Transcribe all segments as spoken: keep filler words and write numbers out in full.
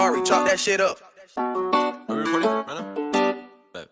story, chop that shit up. Are we recording right now? Bet.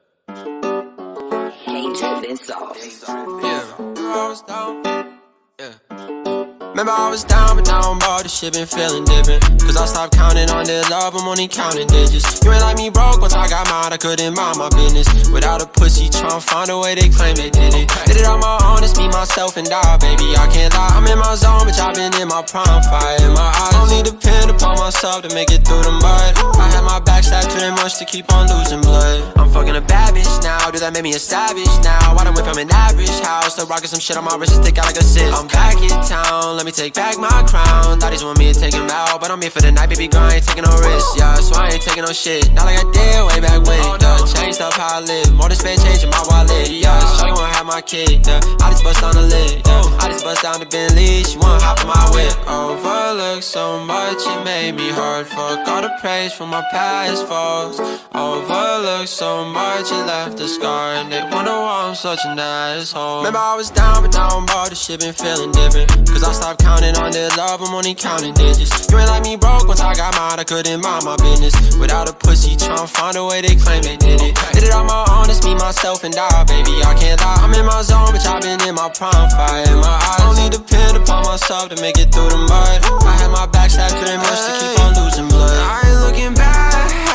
Yeah. Remember I was down. Yeah. Remember I was down, but now I'm about this shit been feeling different. Cause I stopped counting on their love, I'm only counting digits. You ain't like me broke, once I got mine, I couldn't mind my business. Without a pussy, tryna find a way they claim they did it. Did it on my own, it's me, myself, and I, baby, I can't lie. I'm in my zone, bitch, I've been in my prime, fire in my eyes. Only depend upon myself to make it through the mud. I had my back stabbed too much to keep on losing blood. I'm fucking a bad bitch now, dude, that made me a savage now. I done went from an average house to rocking some shit on my wrist to stick out like a sis. I'm back in town, let me take back my crown. Thought want me to take him out, but I'm here for the night, baby girl, I ain't taking no risks, yeah. So I ain't taking no shit, not like I did way back when, yeah. Changed up how I live, more than spend change in my wallet, yeah. Shawty wanna have my kid, yeah. I just bust down the lid, yeah. I just bust down the Bentley, she wanna hop in my whip. Overlooked so much, it made me hard. Fuck all the praise from my past faults. Overlooked so much, it left a scar, and they wonder why I'm such an asshole. Remember I was down, but now I'm about this shit been feeling different. Cause I stopped counting on their love, I'm only counting digits. You ain't like me broke, once I got mine, I couldn't mind my business. Without a pussy, tryna find a way they claim they did it. Did it on my own, it's me, myself, and I, baby, I can't lie. I'm in my zone, bitch, I've been in my prime, fire in my eyes. Only depend upon myself to make it through the mud. I had my back stabbed too much to keep on losing blood. I ain't looking back,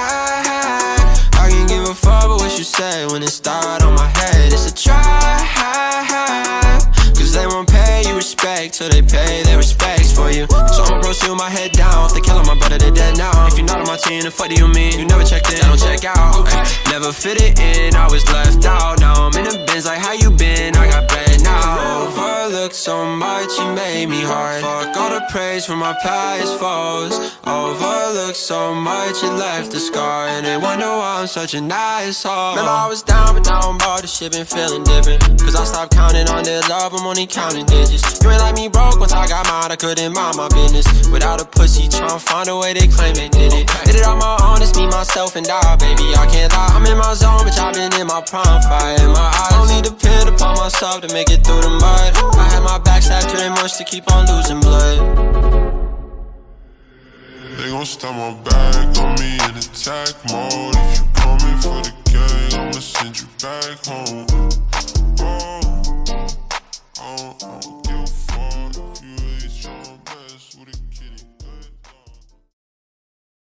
I can't give a fuck about what you say when it start on my head. It's a try, cause they won't pay you respect till they pay their respects for you. So I'ma proceed with my head down. If they killing my brother, they dead now. If you're not on my team, then fuck do you mean? You never checked in, I don't check out, okay. Never fit it in, I was left out. Now I'm in the bins like how you been, I got bread now. Overlooked so much, you made me hard. Fuck all the praise from my past foes. Overlooked so much, it left a scar, and they wonder why I'm such an asshole. Remember I was down, but now I'm about this shit been feeling different. Cause I stopped counting on their love, I'm only counting digits. You ain't like me broke, once I got mine, I couldn't mind my business. Without a pussy, tryna find a way they claim they did it. Did it on my own, it's me, myself, and I, baby, I can't lie. I'm in my zone, bitch, I've been in my prime, fire in my eyes. Only depend upon myself to make it through the mud. I had my back stabbed too much to keep on losing blood. They gon' stab my back on me in attack mode. If you coming for the gang, I'ma send you back home.